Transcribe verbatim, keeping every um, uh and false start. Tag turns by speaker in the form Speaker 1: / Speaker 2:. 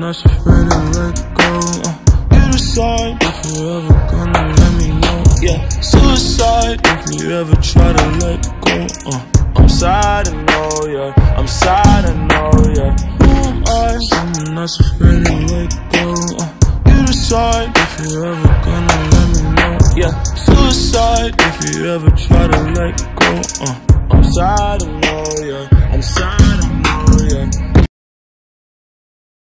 Speaker 1: not afraid to let go. uh, You decide if you ever gonna let me know. Yeah, suicide if you ever try to let go. uh, I'm sad to know, yeah, I'm sad to know, yeah. Who am I? Someone that's afraid to let go. uh, You decide if you ever gonna let me know. Yeah, suicide if you ever try to let go. uh, I'm sad to know, yeah, I'm sad.